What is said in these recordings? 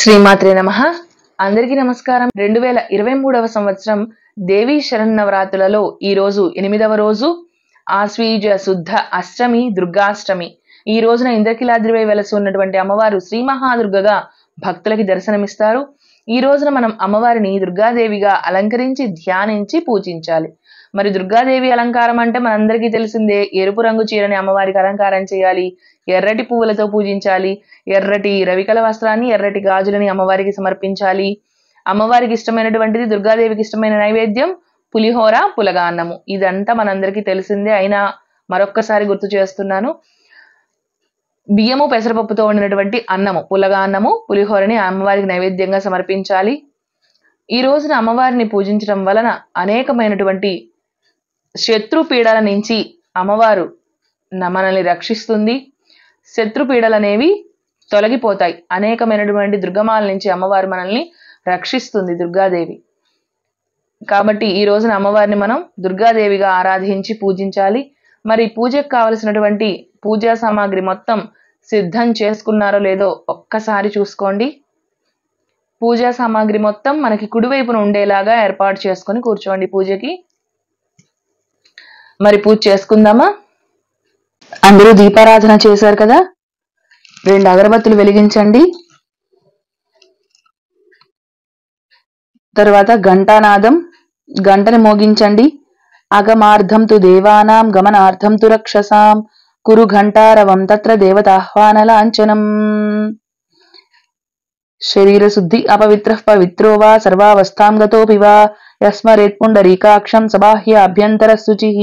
శ్రీమాత్రే నమః. అందరికీ నమస్కారం. 2023వ సంవత్సరం దేవీ శరన్నవరాత్రులలో ఈ రోజు 8వ రోజు ఆశ్వీజ శుద్ధ అష్టమి దుర్గాష్టమి. ఈ రోజున ఇంద్రకీలాద్రిపై వెలసి ఉన్నటువంటి అమ్మవారు శ్రీ మహాదుర్గగా భక్తులకి దర్శనమిస్తారు. ఈ రోజున మనం అమ్మవారిని దుర్గాదేవిగా అలంకరించి ధ్యానించి పూజించాలి. మరి దుర్గాదేవి అలంకారం అంటే మనందరికీ తెలిసిందే. ఎరుపు రంగు చీరని అమ్మవారికి అలంకారం చేయాలి, ఎర్రటి పువ్వులతో పూజించాలి, ఎర్రటి రవికల వస్త్రాన్ని ఎర్రటి గాజులని అమ్మవారికి సమర్పించాలి. అమ్మవారికి ఇష్టమైనటువంటిది, దుర్గాదేవికి ఇష్టమైన నైవేద్యం పులిహోర, పులగాన్నము. ఇదంతా మనందరికీ తెలిసిందే, అయినా మరొక్కసారి గుర్తు చేస్తున్నాను. బియ్యము పెసరపప్పుతో వండినటువంటి అన్నము, పులగాన్నము, పులిహోరని అమ్మవారికి నైవేద్యంగా సమర్పించాలి. ఈ రోజున అమ్మవారిని పూజించడం వలన అనేకమైనటువంటి శత్రుపీడల నుంచి అమ్మవారు మనల్ని రక్షిస్తుంది. శత్రుపీడలు అనేవి తొలగిపోతాయి. అనేకమైనటువంటి దుర్గమాల నుంచి అమ్మవారు మనల్ని రక్షిస్తుంది దుర్గాదేవి. కాబట్టి ఈ రోజున అమ్మవారిని మనం దుర్గాదేవిగా ఆరాధించి పూజించాలి. మరి పూజకు కావలసినటువంటి పూజా సామాగ్రి మొత్తం సిద్ధం చేసుకున్నారో లేదో ఒక్కసారి చూసుకోండి. పూజా సామాగ్రి మొత్తం మనకి కుడివైపున ఉండేలాగా ఏర్పాటు చేసుకొని కూర్చోండి పూజకి. మరి పూజ చేసుకుందామా? అందరూ దీపారాధన చేశారు కదా, 2 అగరబత్తులు వెలిగించండి. తర్వాత ఘంటానాదం, గంటని మోగించండి. అగమార్థం తు దేవానాం గమనార్థం తు రక్షసాం కురు ఘంటారవం తత్ర దేవతాహ్వాన లాంఛనం. శరీర శుద్ధి అపవిత్ర పవిత్రో వా సర్వావస్థాం గతోపి వా యస్మరేత్ పుండరీకాక్షం సబాహ్య అభ్యంతర శుచిః.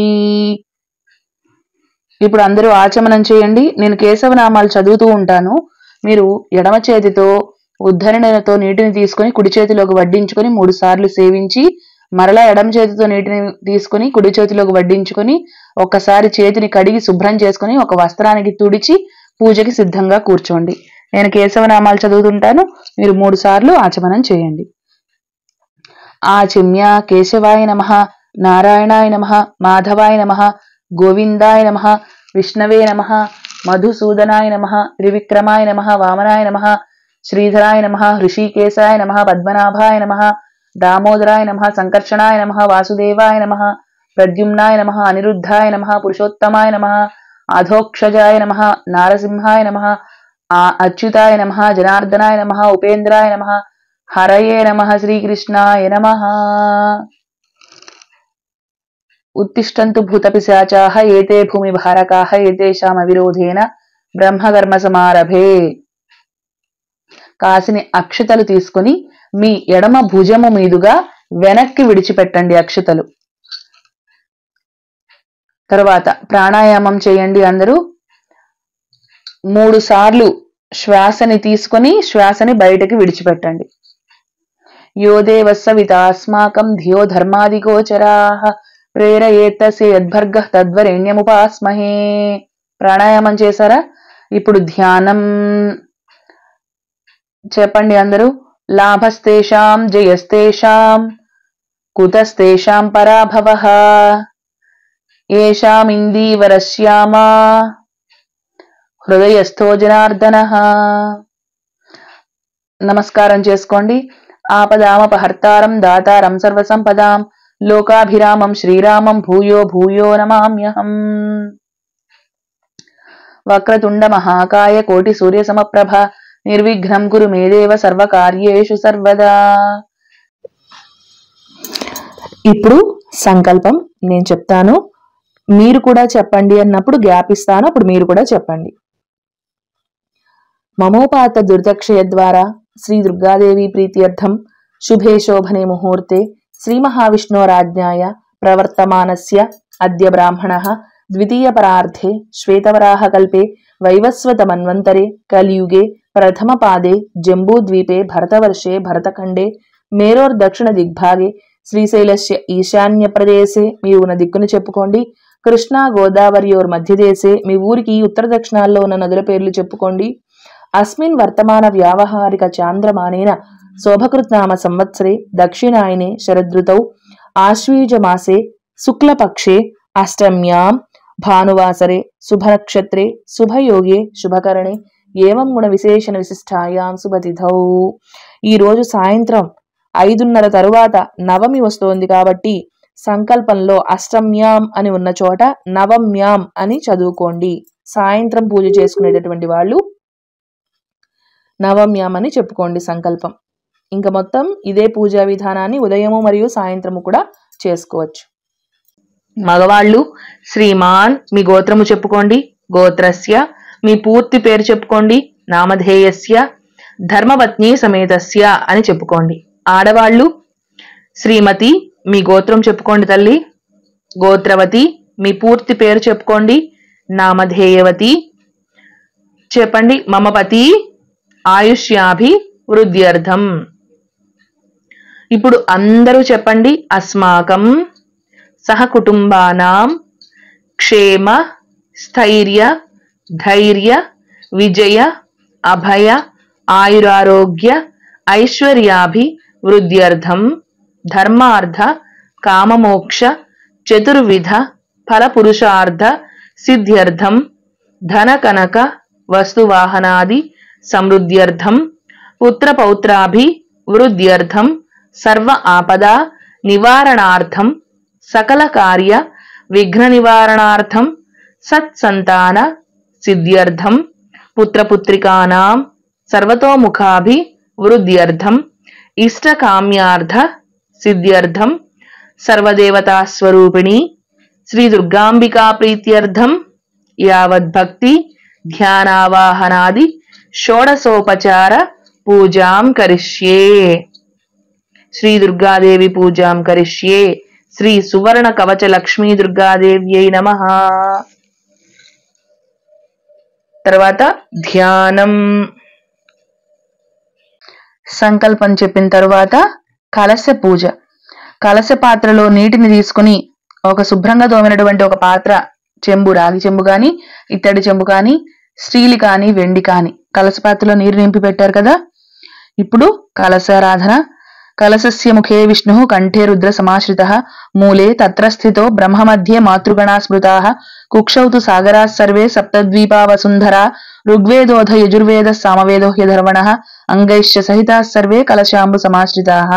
ఇప్పుడు అందరూ ఆచమనం చేయండి. నేను కేశవనామాలు చదువుతూ ఉంటాను. మీరు ఎడమ చేతితో ఉద్ధరణతో నీటిని తీసుకొని కుడి చేతిలోకి వడ్డించుకొని 3 సార్లు సేవించి, మరలా ఎడమ చేతితో నీటిని తీసుకొని కుడి చేతిలోకి వడ్డించుకొని ఒక్కసారి చేతిని కడిగి శుభ్రం చేసుకొని ఒక వస్త్రానికి తుడిచి పూజకి సిద్ధంగా కూర్చోండి. నేను కేశవనామాలు చదువుతుంటాను, మీరు 3 సార్లు ఆచమనం చేయండి. ఆచమ్య కేశవాయ నమః, నారాయణాయ నమః, మాధవాయ నమః, గోవిందాయ నమః, విష్ణవే నమః, మధుసూదనాయ నమః, త్రివిక్రమాయ నమః, వామనాయ నమః, శ్రీధరాయ నమః, హృషికేశాయ నమః, పద్మనాభాయ నమః, దామోదరాయ నమః, సంకర్షణాయ నమః, వాసుదేవాయ నమః, ప్రద్యుమ్నాయ నమః, అనిరుద్ధాయ నమః, పురుషోత్తమాయ నమః, అధోక్షజాయ నమః, నారసింహాయ నమః, అచ్యుతాయ నమః, జనార్దనాయ నమః, ఉపేంద్రాయ నమః, హరయే నమః, శ్రీకృష్ణాయ నమః. ఉత్తిష్టంతు భూతపిశాచాః ఏతే భూమి భారకాః ఏతేషాం అవిరోధేన బ్రహ్మకర్మ సమారభే. కాసిని అక్షతలు తీసుకొని మీ ఎడమ భుజము మీదుగా వెనక్కి విడిచిపెట్టండి అక్షతలు. తర్వాత ప్రాణాయామం చేయండి. అందరూ 3 సార్లు శ్వాసని తీసుకొని శ్వాసని బయటకి విడిచిపెట్టండి. యో దేవస్సవితాస్మాకం ధియో ధర్మాదిగోచరాః ప్రేరయేత్తస్య యద్భర్గః తద్వరేణ్యముపాస్మహే. ప్రాణాయామం చేశారా? ఇప్పుడు ధ్యానం చెప్పండి అందరూ. లాభస్తేషాం జయస్తేషాం కుతస్తేషాం పరాభవః ఏషాం ఇందీవరశ్యామా హృదయస్థో జనార్దనః. నమస్కారం చేసుకోండి. ఆపదామపహర్తారం దాతారం సర్వసంపదాం లోకాభిరామం శ్రీరామం భూయో భూయో నమామ్యహం. వక్రతుండ మహాకాయ కోటి సూర్య సమప్రభ నిర్విఘ్నం కురు మే దేవ సర్వకార్యేషు సర్వదా. ఇప్పుడు సంకల్పం నేను చెప్తాను, మీరు కూడా చెప్పండి. అన్నప్పుడు గ్యాప్ ఇస్తాను, అప్పుడు మీరు కూడా చెప్పండి. మమోపాత దుర్దక్షయ ద్వారా శ్రీ దుర్గాదేవి ప్రీత్యర్థం శుభే శోభనే ముహూర్తే శ్రీ మహావిష్ణోరాజ్ఞాయ ప్రవర్తమానస్య అద్య బ్రాహ్మణః ద్వితీయ పరార్థే శ్వేతవరాహ కల్పే వైవస్వత మన్వంతరే కలియుగే ప్రథమ పాదే జంబూద్వీపే భరతవర్షే భరతఖండే మేరోర్దక్షిణ దిగ్భాగే శ్రీశైలస్య ఈశాన్య ప్రదేశే, మీ ఉన్న దిక్కును చెప్పుకోండి. కృష్ణా గోదావరియోర్ మధ్యదేశే, మీ ఊరికి ఉత్తర దక్షిణాల్లో ఉన్న నదుల పేర్లు చెప్పుకోండి. అస్మిన్ వర్తమాన వ్యావహారిక చాంద్రమానేన శోభకృత్నామ సంవత్సరే దక్షిణాయనే శరదృతౌ ఆశ్వీజమాసే శుక్లపక్షే అష్టమ్యాం భానువాసరే శుభనక్షత్రే శుభయోగే శుభకరణే ఏవం గుణ విశేషణ విశిష్టాయాం శుభతిథౌ. ఈ రోజు సాయంత్రం 5:30 తరువాత నవమి వస్తోంది కాబట్టి సంకల్పంలో అష్టమ్యాం అని ఉన్న చోట నవమ్యాం అని చదువుకోండి. సాయంత్రం పూజ చేసుకునేటటువంటి వాళ్ళు నవమ్యాం అని చెప్పుకోండి సంకల్పం. ఇంకా మొత్తం ఇదే పూజా విధానాన్ని ఉదయము మరియు సాయంత్రము కూడా చేసుకోవచ్చు. మగవాళ్ళు శ్రీమాన్ మీ గోత్రము చెప్పుకోండి, గోత్రస్య మీ పూర్తి పేరు చెప్పుకోండి, నామధేయస్య ధర్మపత్ని సమేతస్య అని చెప్పుకోండి. ఆడవాళ్ళు శ్రీమతి మీ గోత్రం చెప్పుకోండి తల్లి, గోత్రవతి మీ పూర్తి పేరు చెప్పుకోండి, నామధేయవతి చెప్పండి, మమపతి ఆయుష్యాభి వృద్ధ్యర్థం. ఇప్పుడు అందరూ చెప్పండి, అస్మాకం సహకుటుంబానాం క్షేమ స్థైర్య ధైర్య విజయ అభయ ఆయురారోగ్య ఐశ్వర్యాభి వృద్ధ్యర్థం ధర్మార్థ కామమోక్ష చతుర్విధ ఫలపురుషార్థ సిద్ధ్యర్థం ధన కనక వస్తువాహనాది సమృద్ధ్యర్థం పుత్రపౌత్రాభి వృద్ధ్యర్థం సర్వ ఆపదా నివారణార్థం సకల కార్య విఘ్న నివారణార్థం సత్సంతాన సిద్ధ్యర్థం పుత్రపుత్రికానాం సర్వతోముఖాభి వృద్ధ్యర్థం ఇష్టకామ్యార్థ సిద్ధ్యర్థం సర్వదేవతా స్వరూపిణి శ్రీ దుర్గాంబికా ప్రీత్యర్థం యావద్భక్తి ధ్యానావాహనాది షోడశోపచార పూజాం కరిష్యే. శ్రీ దుర్గాదేవి పూజాం కరిష్యే. శ్రీ సువర్ణ కవచ లక్ష్మీ దుర్గాదేవ్యై నమః. తర్వాత ధ్యానం. సంకల్పం చెప్పిన తరువాత కలశ పూజ. కలశ పాత్రలో నీటిని తీసుకుని ఒక శుభ్రంగా తోమినటువంటి ఒక పాత్ర, చెంబు, రాగి చెంబు కానీ ఇత్తడి చెంబు కానీ స్టీల్ కానీ వెండి కానీ కలశ పాత్రలో నీరు నింపి పెట్టారు కదా. ఇప్పుడు కలశారాధన. కలశస్య ముఖే విష్ణు కంఠే రుద్ర సమాశ్రితః మూలే తత్ర స్థితో బ్రహ్మ మధ్యే మాతృగణా స్మృతాః కుక్షౌ తు సాగరాः సర్వే సప్తద్వీపా వసుంధరా ఋగ్వేదోధ యజుర్వేద సామవేదో హ్యధర్వణః అంగైశ్చ సహితాः సర్వే కలశాంబు సమాశ్రితాః.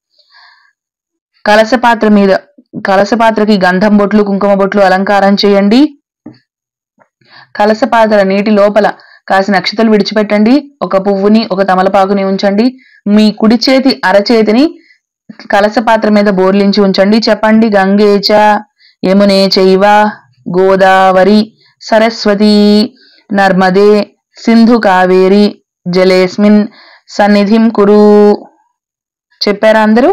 కలశపాత్రకి గంధం బొట్లు, కుంకుమ బొట్లు అలంకారం చేయండి. కలశపాత్ర నీటి లోపల కాసిన అక్షతలు విడిచిపెట్టండి. ఒక పువ్వుని, ఒక తమలపాకుని ఉంచండి. మీ కుడి చేతి అరచేతిని కలశపాత్ర మీద బోర్లించి ఉంచండి. చెప్పండి, గంగేచ యమునే చైవ గోదావరి సరస్వతి నర్మదే సింధు కావేరి జలేస్మిన్ సన్నిధిం కురు. చెప్పారా అందరూ?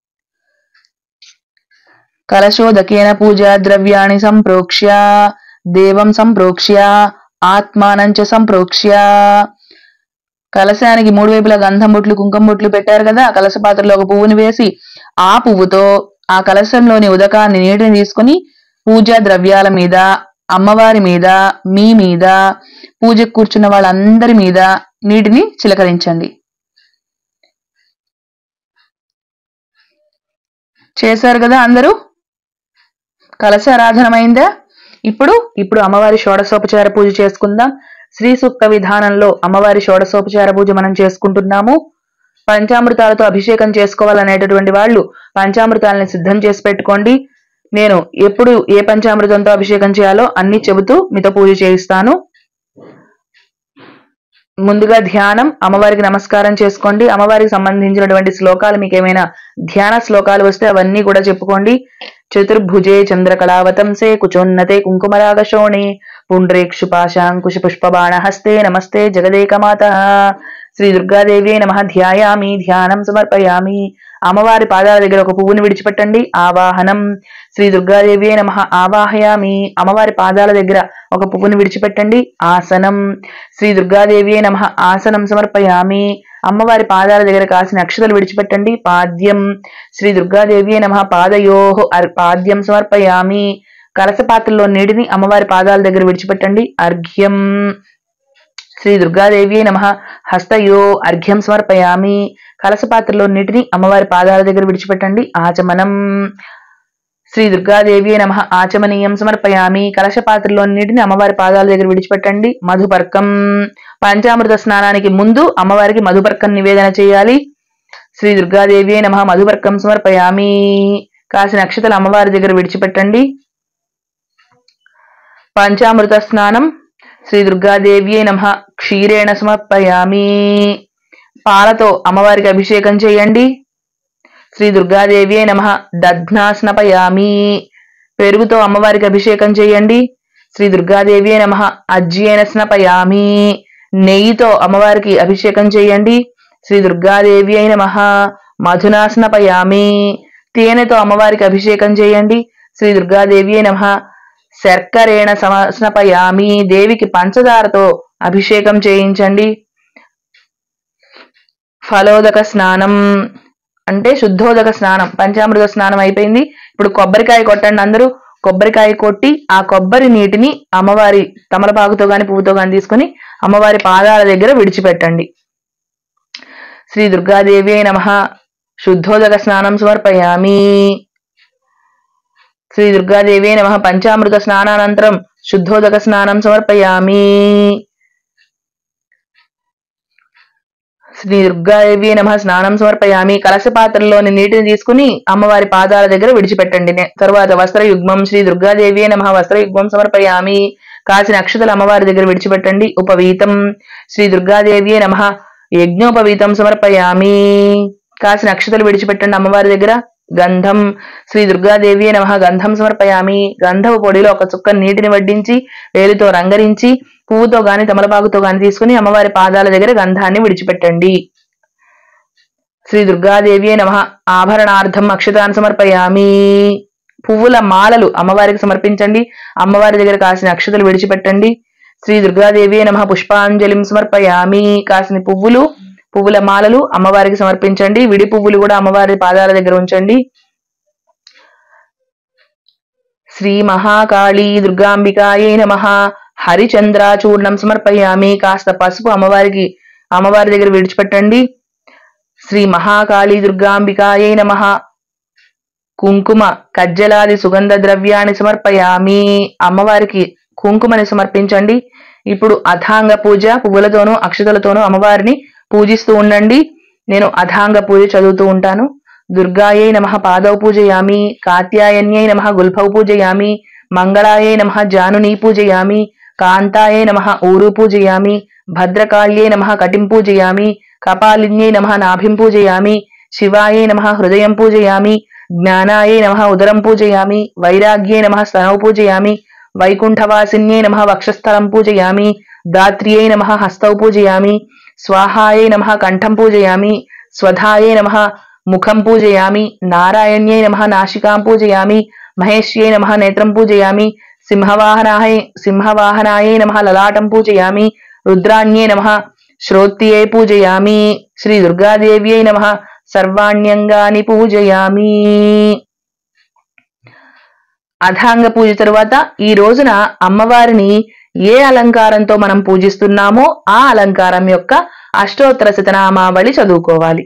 కలశోదకేన పూజా ద్రవ్యాణి సంప్రోక్ష్య దేవం సంప్రోక్ష్య ఆత్మానంచ సంప్రోక్ష్య. కలశానికి మూడు వైపులా గంధం బొట్లు, కుంకుమ బొట్లు పెట్టారు కదా. కలశ పాత్రలో ఒక పువ్వుని వేసి ఆ పువ్వుతో ఆ కలశంలోని ఉదకాన్ని, నీటిని తీసుకుని పూజా ద్రవ్యాల మీద, అమ్మవారి మీద, మీ మీద, పూజకు కూర్చున్న వాళ్ళందరి మీద నీటిని చిలకరించండి. చేశారు కదా అందరూ? కలశారాధనమైందా? ఇప్పుడు అమ్మవారి షోడశోపచార పూజ చేసుకుందాం. శ్రీ సూక్త విధానంలో అమ్మవారి షోడశోపచార పూజ మనం చేసుకుంటున్నాము. పంచామృతాలతో అభిషేకం చేసుకోవాలనేటటువంటి వాళ్ళు పంచామృతాలని సిద్ధం చేసి పెట్టుకోండి. నేను ఎప్పుడు ఏ పంచామృతంతో అభిషేకం చేయాలో అన్ని చెబుతూ మీతో పూజ చేయిస్తాను. ముందుగా ధ్యానం. అమ్మవారికి నమస్కారం చేసుకోండి. అమ్మవారికి సంబంధించినటువంటి శ్లోకాలు, మీకు ఏమైనా ధ్యాన శ్లోకాలు వస్తే అవన్నీ కూడా చెప్పుకోండి. చతుర్భుజే చంద్రకళావతంసే కుచోన్నతే కుంకుమరాగశోణే పుండ్రేక్షుపాశాంకుశ పుష్పబాణ హస్తే నమస్తే జగదేకమాతః. శ్రీ దుర్గాదేవి నమః. ధ్యాయామి, ధ్యానం సమర్పయామి. అమ్మవారి పాదాల దగ్గర ఒక పువ్వుని విడిచిపెట్టండి. ఆవాహనం. శ్రీ దుర్గాదేవి నమః. ఆవాహయామి. అమ్మవారి పాదాల దగ్గర ఒక పువ్వుని విడిచిపెట్టండి. ఆసనం. శ్రీ దుర్గాదేవి నమః. ఆసనం సమర్పయామి. అమ్మవారి పాదాల దగ్గర కాసిన అక్షతలు విడిచిపెట్టండి. పాద్యం. శ్రీ దుర్గాదేవి నమః. పాదయోః పాద్యం సమర్పయామి. కలశ పాత్రలో నీటిని అమ్మవారి పాదాల దగ్గర విడిచిపెట్టండి. అర్ఘ్యం. శ్రీ దుర్గాదేవి నమః. హస్తయో అర్ఘ్యం సమర్పయామి. కలశ పాత్రలో నీటిని అమ్మవారి పాదాల దగ్గర విడిచిపెట్టండి. ఆచమనం. శ్రీ దుర్గాదేవి నమః. ఆచమనీయం సమర్పయామి. కలశ పాత్రలో నీటిని అమ్మవారి పాదాల దగ్గర విడిచిపెట్టండి. మధుపర్కం. పంచామృత స్నానానికి ముందు అమ్మవారికి మధుపర్కం నివేదన చేయాలి. శ్రీ దుర్గాదేవి నమః మధుపర్కం సమర్పయామి. కాసిన అక్షతలు అమ్మవారి దగ్గర విడిచిపెట్టండి. పంచామృత స్నానం శ్రీ దుర్గాదేవి నమః క్షీరేణ సమర్పయామి. పాలతో అమ్మవారికి అభిషేకం చేయండి. శ్రీ దుర్గాదేవి నమః దధ్నా స్నపయామి. పెరుగుతో అమ్మవారికి అభిషేకం చేయండి. శ్రీ దుర్గాదేవి నమః అజ్యేన స్నపయామి. నెయ్యితో అమ్మవారికి అభిషేకం చేయండి. శ్రీ దుర్గాదేవి నమః మధునా స్నపయామి. తేనెతో అమ్మవారికి అభిషేకం చేయండి. శ్రీ దుర్గాదేవి నమః శర్కరేణ స్నపయామి. దేవికి పంచదారతో అభిషేకం చేయించండి. ఫలోదక స్నానం అంటే శుద్ధోదక స్నానం. పంచామృత స్నానం అయిపోయింది. ఇప్పుడు కొబ్బరికాయ కొట్టండి. అందరూ కొబ్బరికాయ కొట్టి ఆ కొబ్బరి నీటిని అమ్మవారి తమలపాకుతో గాని పువ్వుతో గాని తీసుకుని అమ్మవారి పాదాల దగ్గర విడిచిపెట్టండి. శ్రీ దుర్గాదేవి నమః శుద్ధోదక స్నానం సమర్పయామి. శ్రీ దుర్గాదేవి నమః పంచామృత స్నానానంతరం శుద్ధోదక స్నానం సమర్పయామి. శ్రీ దుర్గాదేవి నమః స్నానం సమర్పయామి. కలశ పాత్రలోని నీటిని తీసుకుని అమ్మవారి పాదాల దగ్గర విడిచిపెట్టండి. తరువాత వస్త్రయుగ్మం శ్రీ దుర్గాదేవి నమః వస్త్రయుగ్మం సమర్పయామి. కాసిన అక్షతలు అమ్మవారి దగ్గర విడిచిపెట్టండి. ఉపవీతం శ్రీ దుర్గాదేవి నమః యజ్ఞోపవీతం సమర్పయామి. కాసిన అక్షతలు విడిచిపెట్టండి అమ్మవారి దగ్గర. గంధం శ్రీ దుర్గాదేవి నమః గంధం సమర్పయామి. గంధపు పొడిలో ఒక చుక్క నీటిని వడ్డించి వేలితో రంగరించి పువ్వుతో గాని తమలపాకుతో గాని తీసుకుని అమ్మవారి పాదాల దగ్గర గంధాన్ని విడిచిపెట్టండి. శ్రీ దుర్గాదేవి నమః ఆభరణార్థం అక్షతాన్ని సమర్పయామి. పువ్వుల మాలలు అమ్మవారికి సమర్పించండి. అమ్మవారి దగ్గర కాసిన అక్షతలు విడిచిపెట్టండి. శ్రీ దుర్గాదేవి నమః పుష్పాంజలిం సమర్పయామి. కాసిన పువ్వుల మాలలు అమ్మవారికి సమర్పించండి. విడి పువ్వులు కూడా అమ్మవారి పాదాల దగ్గర ఉంచండి. శ్రీ మహాకాళీ దుర్గాంబికాయై నమః హరిచంద్రాచూర్ణం సమర్పయామి. కాస్త పసుపు అమ్మవారి దగ్గర విడిచిపెట్టండి. శ్రీ మహాకాళీ దుర్గాంబికాయై నమః కుంకుమ కజ్జలాది సుగంధ ద్రవ్యాన్ని సమర్పయామి. అమ్మవారికి కుంకుమని సమర్పించండి. ఇప్పుడు అథాంగ పూజ పువ్వులతోనూ అక్షతలతోనూ అమ్మవారిని పూజిస్తూ ఉండండి. నేను అథాంగ పూజ చదువుతూ ఉంటాను. దుర్గాయై నమః పాదౌ పూజయామి. కాత్యాయన్యై నమః గుల్ఫౌ పూజయామి. మంగళాయై నమః జానునీ పూజయామి. కాంతాయై నమః ఊరు పూజయామి. భద్రకాళ్యై నమః కటిం పూజయామి. కపాలిన్యై నమః నాభిం పూజయామి. శివాయై నమః హృదయం పూజయామి. జ్ఞానాయై నమః ఉదరం పూజయామి. వైరాగ్యై నమః స్తనౌ పూజయామి. వైకుంఠవాసిన్యై నమః వక్షస్థలం పూజయామి. దాత్ర్యై నమః హస్తౌ పూజయామి. స్వాహాయై నమః కంఠం పూజయామి. స్వధాయై నమః ముఖం పూజయామి. నారాయణ్యై నమః నాసికాం పూజయామి. మహేశ్యై నమః నేత్రం పూజయామి. సింహవాహనాయై నమః లలాటం పూజయామి. రుద్రాణ్యై నమః శ్రోత్రియై పూజయామి. శ్రీ దుర్గాదేవ్యై నమః సర్వాణ్యంగాని పూజయామి. అథాంగ పూజ తరువాత ఈ రోజున అమ్మవారిని ఏ అలంకారంతో మనం పూజిస్తున్నామో ఆ అలంకారం యొక్క అష్టోత్తర శతనామావళి చదువుకోవాలి.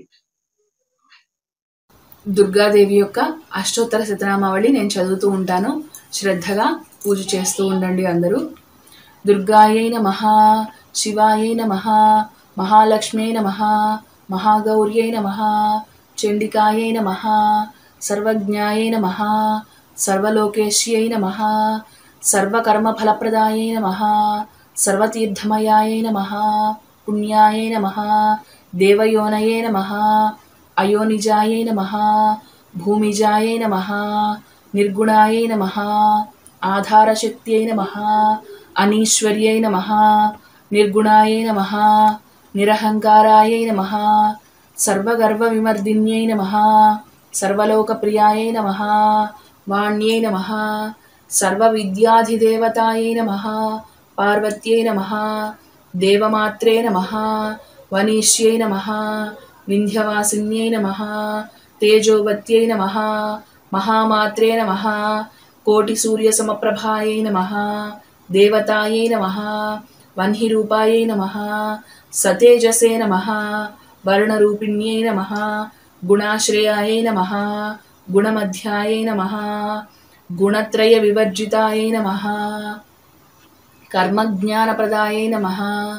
దుర్గాదేవి యొక్క అష్టోత్తర శతనామావళి నేను చదువుతూ ఉంటాను. శ్రద్ధగా పూజ చేస్తూ ఉండండి అందరూ. దుర్గాయై నమః, శివాయై నమః, మహాలక్ష్మ్యై నమః, మహాగౌర్యై నమః, చండికాయై నమః, సర్వజ్ఞాయై నమః, సర్వలోకేశ్యై నమః, సర్వకర్మఫలప్రదాయై నమః, సర్వతీర్థమయాయై నమః, పుణ్యాయై నమః, దేవయోనయై నమః, అయోనిజాయై నమః, భూమిజాయై నమః, నిర్గుణాయై నమః, ఆధారశక్త్యై నమః, అనీశ్వర్యై నమః, నిర్గుణాయై నమః, నిరహంకారాయై నమః, సర్వగర్వవిమర్దిన్యై నమః, సర్వలోకప్రియాయై నమః, వాణ్యై నమః, సర్వవిద్యాధిదేవతాయై నమః, పార్వత్యై నమః, దేవమాత్రే నమః, వనీష్యై నమః, వింధ్యవాసిన్యై నమః, తేజోవత్యై నమః, మహామాత్రే నమః, కోటిసూర్యసమప్రభాయై నమః, దేవతాయై నమః, వన్హిరూపాయై నమః, సతేజసే నమః, వర్ణరూపిణ్యై నమః, గుణాశ్రయాయై నమః, గుణమధ్యాయై నమః, గుణత్రయ వివర్జితాయై నమః, కర్మజ్ఞానప్రదాయై నమః,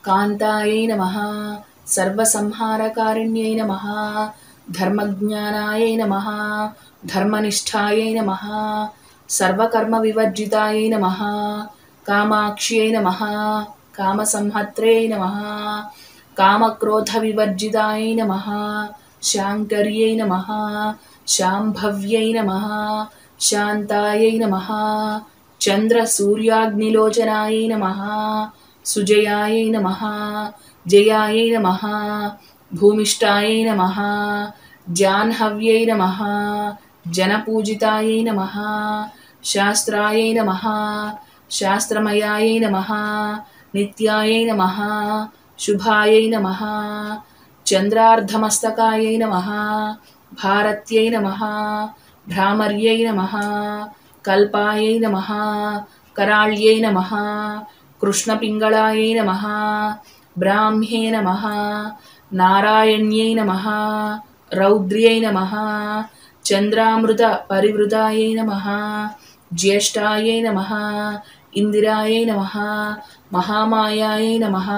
कान्तायै नमः सर्वसंहारकारिण्यै नमः धर्मज्ञानायै नमः धर्मनिष्ठायै नमः सर्वकर्मविवर्जितायै नमः कामाक्ष्यै नमः कामसंहत्रे नमः कामक्रोधविवर्जितायै नमः शाङ्कर्यै नमः शाम्भव्यै नमः शान्तायै नमः चन्द्रसूर्याग्निलोचनायै नमः सुजयायै नमः जयायै नमः भूमिष्ठायै नमः जाह्नव्यै नमः जनपूजितायै नमः शास्त्रायै नमः शास्त्रमयायै नमः नित्यायै नमः शुभायै नमः चन्द्रार्धमस्तकायै नमः भारत्यै नमः भ्रामर्यै नमः कल्पायै नमः कराळ्यै नमः कृष्णपिङ्गळायै नमः ब्राह्म्ये नमः नारायण्यै नमः रौद्र्यै नमः चन्द्रामृतपरिवृतायै नमः ज्येष्ठायै नमः इन्दिरायै नमः महामायायै नमः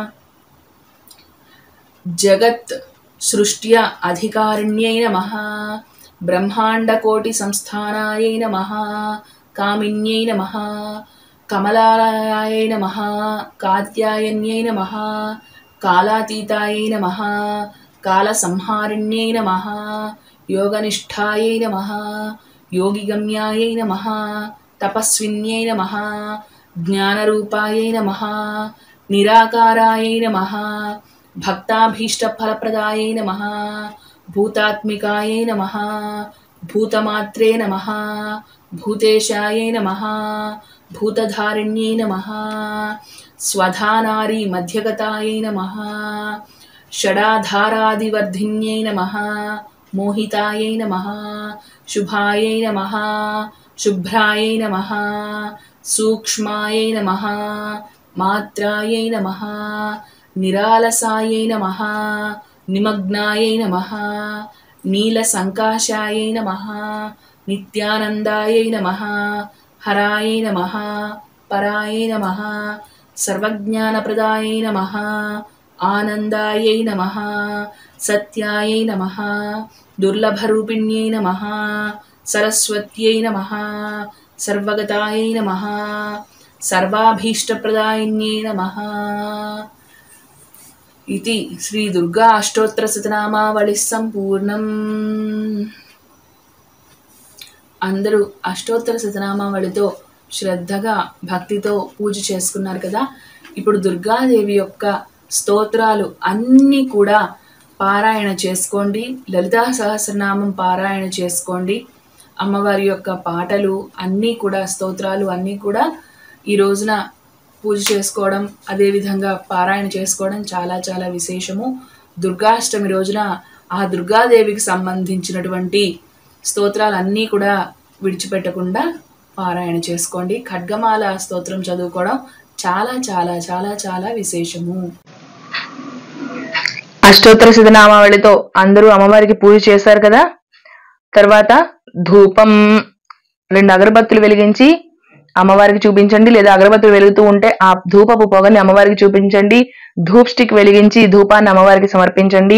जगत् सृष्ट्या अधिकारिण्यै नमः ब्रह्माण्डकोटिसंस्थानायै नमः कामिन्यै नमः कमलालयायै नमः कात्यायन्यै नमः कालातीतायै नमः कालसंहारिण्यै नमः योगनिष्ठायै नमः योगिगम्यायै नमः तपस्विन्यै नमः ज्ञानरूपायै नमः निराकारायै नमः भक्ताभीष्टफलप्रदायै नमः भूतात्मिकायै नमः भूतमात्रे नमः भूतेशायै नमः भूतधारिण्यै नमः स्वधानारी मध्यगतायै नमः षडाधारादिवर्धिन्यै नमः मोहितायै नमः शुभायै नमः शुभ्रायै नमः सूक्ष्मायै नमः मात्रायै नमः निरालसायै नमः निमग्नायै नमः नीलसङ्काशायै नमः नित्यानन्दायै नमः हरायै नमः परायै नमः सर्वज्ञानप्रदायै नमः आनन्दायै नमः सत्यायै नमः दुर्लभरूपिण्यै नमः सरस्वत्यै नमः सर्वगतायै नमः सर्वाभीष्टप्रदायिन्यै नमः इति श्री दुर्गा अष्टोत्तरशतनामावళి సంపూర్ణం. అందరూ అష్టోత్తర శతనామావళితో శ్రద్ధగా భక్తితో పూజ చేసుకున్నారు కదా. ఇప్పుడు దుర్గాదేవి యొక్క స్తోత్రాలు అన్నీ కూడా పారాయణ చేసుకోండి. లలితా సహస్రనామం పారాయణ చేసుకోండి. అమ్మవారి యొక్క పాటలు అన్నీ కూడా స్తోత్రాలు అన్నీ కూడా ఈ రోజున పూజ చేసుకోవడం అదేవిధంగా పారాయణ చేసుకోవడం చాలా చాలా విశేషము. దుర్గాష్టమి రోజున ఆ దుర్గాదేవికి సంబంధించినటువంటి స్తోత్రాలన్నీ కూడా విడిచిపెట్టకుండా పారాయణ చేసుకోండి. ఖడ్గమాల స్తోత్రం చదువుకోవడం చాలా చాలా చాలా చాలా విశేషము. అష్టోత్తర శతనామావళితో అందరూ అమ్మవారికి పూజ చేశారు కదా. తర్వాత ధూపం 2 అగరబత్తులు వెలిగించి అమ్మవారికి చూపించండి. లేదా అగరబత్తులు వెలుగుతూ ఉంటే ఆ ధూపపు పొగని అమ్మవారికి చూపించండి. ధూప్ స్టిక్ వెలిగించి ధూపాన్ని అమ్మవారికి సమర్పించండి.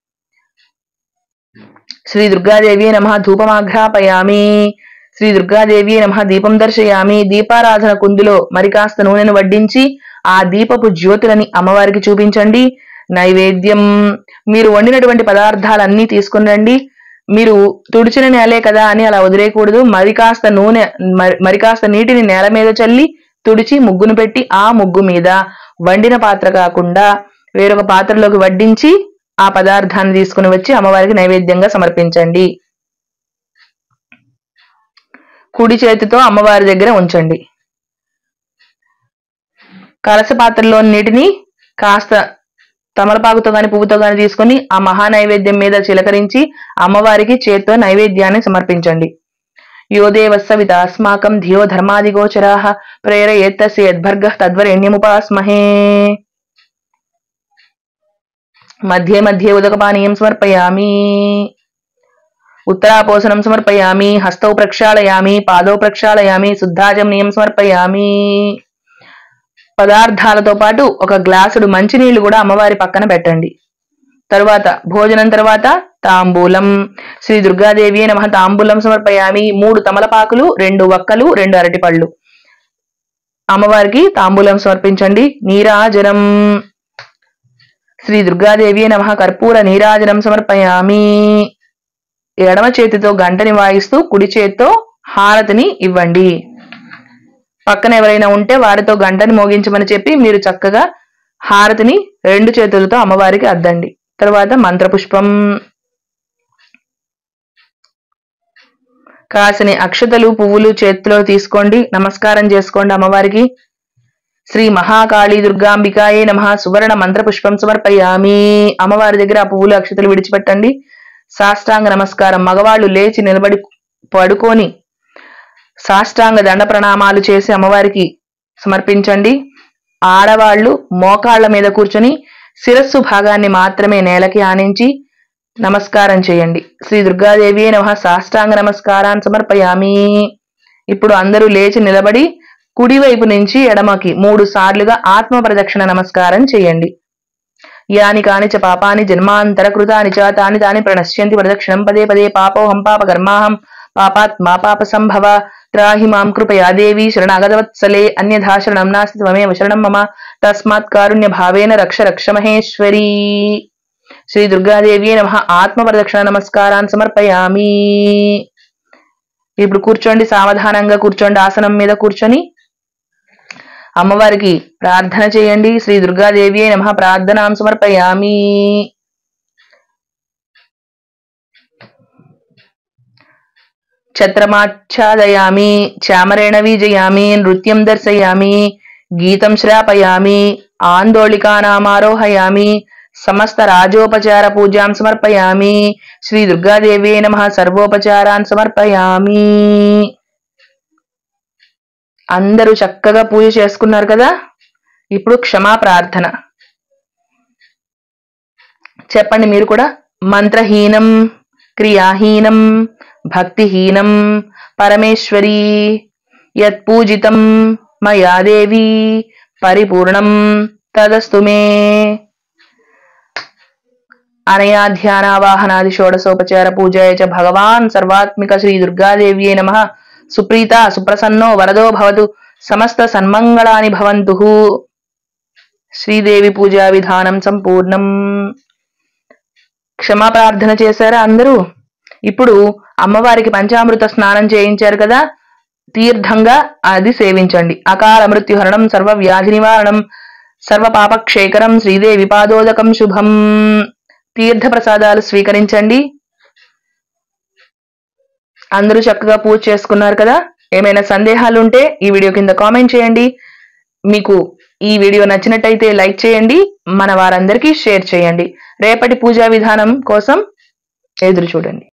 శ్రీ దుర్గాదేవి నమః ధూపమాఘ్రాపయామి. శ్రీ దుర్గాదేవి నమః దీపం దర్శయామి. దీపారాధన కుందులో మరి కాస్త నూనెను వడ్డించి ఆ దీపపు జ్యోతులని అమ్మవారికి చూపించండి. నైవేద్యం మీరు వండినటువంటి పదార్థాలన్నీ తీసుకుని రండి. మీరు తుడిచిన నేలే కదా అని అలా వదిలేయకూడదు. మరి కాస్త నీటిని నేల మీద చల్లి తుడిచి ముగ్గును పెట్టి ఆ ముగ్గు మీద వండిన పాత్ర కాకుండా వేరొక పాత్రలోకి వడ్డించి ఆ పదార్థాన్ని తీసుకుని వచ్చి అమ్మవారికి నైవేద్యంగా సమర్పించండి. కుడి చేతితో అమ్మవారి దగ్గర ఉంచండి. కలస పాత్రలోని నీటిని కాస్త తమలపాకుతో గాని పువ్వుతో గాని తీసుకుని ఆ మహా నైవేద్యం మీద చిలకరించి అమ్మవారికి చేత్తో నైవేద్యాన్ని సమర్పించండి. యోదేవస్సవిత అస్మాకం ధియో ధర్మాదిగోచరాః ప్రేరయేత్తస్య యద్భర్గః తద్వరేణ్యముపాస్మహే. మధ్యే మధ్యే ఉదకపానీయం సమర్పయామి. ఉత్తరాపోసనం సమర్పయామి. హస్తౌ ప్రక్షాళయామి. పాదౌ ప్రక్షాళయామి. శుద్ధాచమనీయం సమర్పయామి. పదార్థాలతో పాటు ఒక గ్లాసుడు మంచినీళ్లు కూడా అమ్మవారి పక్కన పెట్టండి. తరువాత భోజనం తర్వాత తాంబూలం. శ్రీ దుర్గాదేవి నమః తాంబూలం సమర్పయామి. 3 తమలపాకులు, 2 వక్కలు, 2 అరటిపళ్ళు అమ్మవారికి తాంబూలం సమర్పించండి. నీరాజనం. శ్రీ దుర్గాదేవి నమః కర్పూర నీరాజనం సమర్పయామి. ఎడమ చేతితో గంటని వాయిస్తూ కుడి చేత్తో హారతిని ఇవ్వండి. పక్కన ఎవరైనా ఉంటే వారితో గంటని మోగించమని చెప్పి మీరు చక్కగా హారతిని 2 చేతులతో అమ్మవారికి అద్దండి. తర్వాత మంత్రపుష్పం. కాసిని అక్షతలు, పువ్వులు చేతిలో తీసుకోండి. నమస్కారం చేసుకోండి అమ్మవారికి. శ్రీ మహాకాళీ దుర్గాంబికాయే నమః సువర్ణ మంత్రపుష్పం సమర్పయామి. అమ్మవారి దగ్గర ఆ పువ్వులు, అక్షతలు విడిచిపెట్టండి. సాష్టాంగ నమస్కారం. మగవాళ్ళు లేచి నిలబడి పడుకొని సాష్టాంగ దండ ప్రణామాలు చేసి అమ్మవారికి సమర్పించండి. ఆడవాళ్లు మోకాళ్ల మీద కూర్చొని శిరస్సు భాగాన్ని మాత్రమే నేలకి ఆనించి నమస్కారం చేయండి. శ్రీ దుర్గాదేవి నమః సాష్టాంగ నమస్కారాన్ని సమర్పయామి. ఇప్పుడు అందరూ లేచి నిలబడి కుడివైపు నుంచి ఎడమకి 3 సార్లుగా ఆత్మ ప్రదక్షిణ నమస్కారం చేయండి. యాని కాని చ పాపాని జన్మాంతర కృతాని చ తాని తాని ప్రణశ్యంతి ప్రదక్షిణం పదే పదే పాపోహం పాపకర్మాహం పాపాత్మా పాప సంభవ త్రాహి మాం కృపయా దేవి శరణాగతవత్సలే అన్యథా శరణం నాస్తి త్వమేవ శరణం మమ తస్మాత్ కారుణ్య భావేన రక్ష రక్ష మహేశ్వరీ. శ్రీ దుర్గాదేవి నమః ఆత్మ ప్రదక్షిణ నమస్కారాన్ని సమర్పయామి. ఇప్పుడు కూర్చోండి, సావధానంగా కూర్చోండి. ఆసనం మీద కూర్చొని అమ్మవారికి ప్రార్థన చేయండి. శ్రీ దుర్గాదేవి నమః ప్రార్థనాం సమర్పయామి. ఛత్రమాచ్ఛాదయామి, చామరేణ వీజయామి, నృత్యం దర్శయామి, గీతం శ్రాపయామి, ఆందోళికానామారోహయామి, సమస్త రాజోపచార పూజాం సమర్పయామి. శ్రీ దుర్గాదేవి నమః సర్వోపచారాన్ సమర్పయామి. అందరూ చక్కగా పూజ చేసుకున్నారు కదా. ఇప్పుడు క్షమా ప్రార్థన చెప్పండి మీరు కూడా. మంత్రహీనం, క్రియాహీనం, భక్తిహీనం పరమేశ్వరీ యత్పూజితం మయా దేవి పరిపూర్ణం తదస్తు మే. అనయా ధ్యానావాహనాది షోడశోపచార పూజాయ చ భగవాన్ సర్వాత్మిక శ్రీ దుర్గాదేవ్యై నమః సుప్రీత సుప్రసన్నో వరదో భవతు సమస్త సన్మంగళాని భవంతు. శ్రీదేవి పూజా విధానం సంపూర్ణం. క్షమా ప్రార్థన చేశారా అందరూ? ఇప్పుడు అమ్మవారికి పంచామృత స్నానం చేయించారు కదా, తీర్థంగా అది సేవించండి. అకాల మృత్యుహరణం, సర్వ వ్యాధి నివారణం, సర్వ పాపక్షేకరం, శ్రీదేవి పాదోదకం శుభం. తీర్థ ప్రసాదాలు స్వీకరించండి. అందరూ చక్కగా పూజ చేసుకున్నారు కదా. ఏమైనా సందేహాలు ఉంటే ఈ వీడియో కింద కామెంట్ చేయండి. మీకు ఈ వీడియో నచ్చినట్టయితే లైక్ చేయండి, మన వారందరికీ షేర్ చేయండి. రేపటి పూజా విధానం కోసం ఎదురు చూడండి.